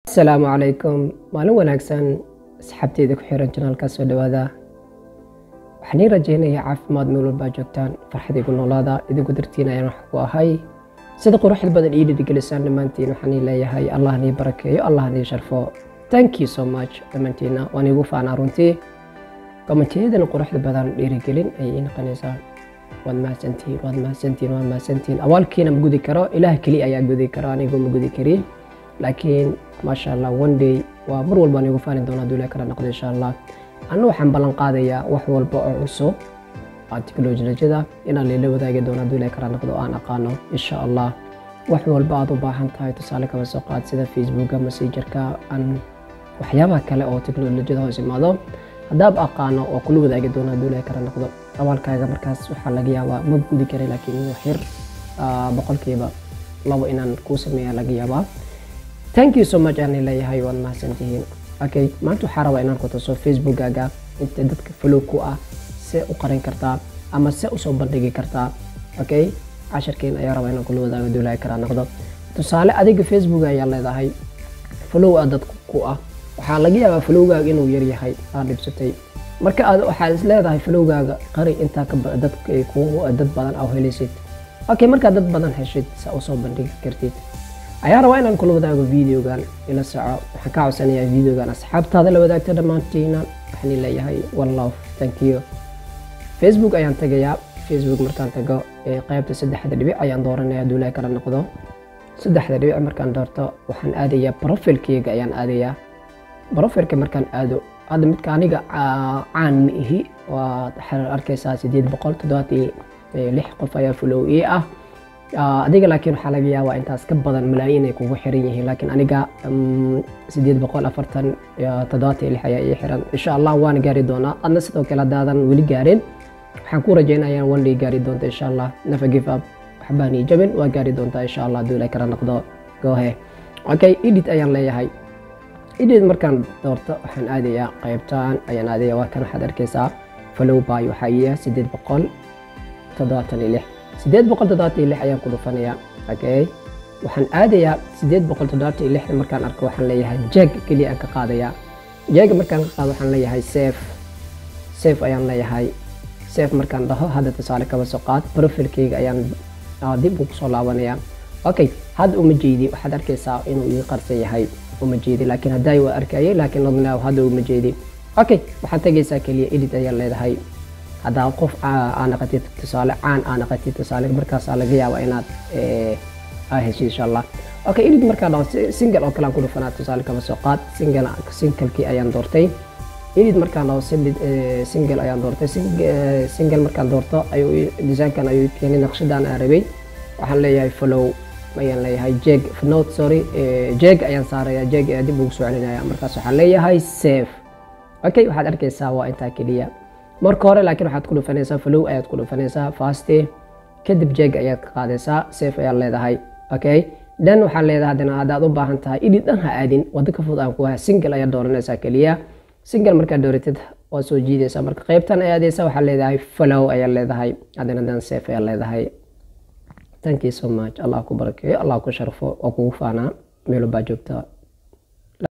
السلام عليكم maalin wanaagsan asxaabteyda ku xiran channelka soo dhawaada waxaan rajeynayaa caafimaad meel walba joogtaan farxad igu noolaada idigu dartiinayaan wax ku ahay sida quruxda badan ii dhiirigelisaan dhamaantiin waxaan leeyahay Allah ni barakeeyo Allah ni sharfo thank you so much dhamaantiina waan igu faanaa runtii kommentiyadan quruxda badan dhiirigelin ay ii noqonaysaa waad mahadsantiin awaalkiina ma gudi karo ilaah kaliya ayaa gudi karo anigu ma gudi karin laakiin ما شاء الله one day ومر والبا نيغو فاني دونا دولا كلا نقد إن شاء الله أنا وحن بلان قادية وح والبا عصو التكنولوجيا جدا إن اللي لو ذاك دونا دولا كلا نقد أنا قانو إن شاء الله وح والبا ضبا حنتاي تسالك وسوقات سيدا فيسبوك مسيجر كا أن وحيابها كلا أو تكنولوجيا جدا هو سمادو هداب أقانو وكل ذاك دونا دولا كلا نقد أول كاجا مركز وحلاقيها ومبودي كري لكن وحير بقول كيبا لو إن كوسمي لاقيها thank you so much أنا leeyahay waan mahadsantihiin okay maanta waxaan rabaa inaan ku tuso Facebook-gaaga inta dadka follow ku ah see u qaran kartaa ama see u soo bandhigi kartaa okay casharkeen ayaa rabaa inaan kula wadaago duulay kara noqdo tusaale adiga Facebook ayaa leedahay follow dad ku ah waxaa laga yaabaa follow-gaaga inuu yar yahay aad dhibsatay marka aad waxaad is leedahay follow-gaaga qari inta ka dad badan oo helaysid okay marka dad badan heshid saa u soo bandhigi kartid ayaa rabaa inaan kula wadaago videogan ila soco waxaan ka codsanayaa videogan asxaabtaada la wadaagta dhamaantiina waxaan leeyahay wallahu thank you Facebook ayaan tagayaa Facebook markaan tago qaybta saddexda dhibic ayaan dooranayaa duulay kala noqdo saddexda dhibic markaan doorto waxaan aadayaa profile-kayga ayaan aadayaa profile-ka markaan aado hadda midka aniga caan mihi waa arkaysaa 876 qof ayaa follow ii ah adiga laakiin waxa laga yaabaa intaas ka badan malaayiin ay kugu xiran yihiin laakiin aniga 847 ayaa ii xiran insha Allah waan gaari doonaa adna sidoo kale hadaadan weli gaarin waxaan ku rajeynayaa one day gaari doonto insha Allah never give up waxbaan ii jabin waa gaari doontaa insha Allah duulay kala noqdo go ahead okay edit ayaan leeyahay edit markaan doorto waxaan aadayaa qaybtaan ayaan aadayaa waa kan waxaad arkaysaa follow by waxa ii 876 876 ayaan ku dhufanayaa okay waxaan aadayaa 876 markaan arko waxaan leeyahay jag kaliya aan ka qaadayaa jag markaan ka qaado waxaan leeyahay save ayaan leeyahay save markaan dhaho hadda tusaale kaba soo qaad profile-kayga ayaan dib ugu soo laabanayaa okay hadda uma jeedi waxaad arkaysaa inuu ii qarsan yahay uma jeedi laakiin hadday waa arkayay laakiin nadnaa hadda uma jeedi okay waxaad tagaysaa kaliya edit ayaan leedahay هذا قف أنا قتيت تصالح أنا قتيت تصالح مركز على جيا وإنات شيء إن شاء الله أوكي إلي مركز سينجل أو كلام كله فنات تصالح كمسوقات سينجل كي أيام دورتي إلي مركز لو سينجل أيام دورتي سينجل مركز دورته أيو ديزاين كان أيو يعني نقش دان عربي وحنا ليه فولو ما يعني هاي جيج في نوت سوري جيج أيام صار يا جيج دي بوكسو علينا يا مركز وحنا ليه هاي سيف أوكي واحد أركز سوا أنت كليا marka hore laakiin waxaad ku dhufanaysaa follow ayaad ku dhufanaysaa fast kadib jeg ayaad ka qaadaysaa save ayaad leedahay okay dan waxaan leedahay hadana hadaad u baahan tahay edit dhan ha aadin wada ka fudud aan ku hayo single ayaad dooranaysaa kaliya single markaad dooratid waa soo jiidaysaa marka qaybtan ayaad aadaysaa waxaan leedahay follow ayaad leedahay hadana dan save ayaad leedahay thank you so much Allah ku barakeeyo Allah ku sharfo oo kugu faana meel baa joogta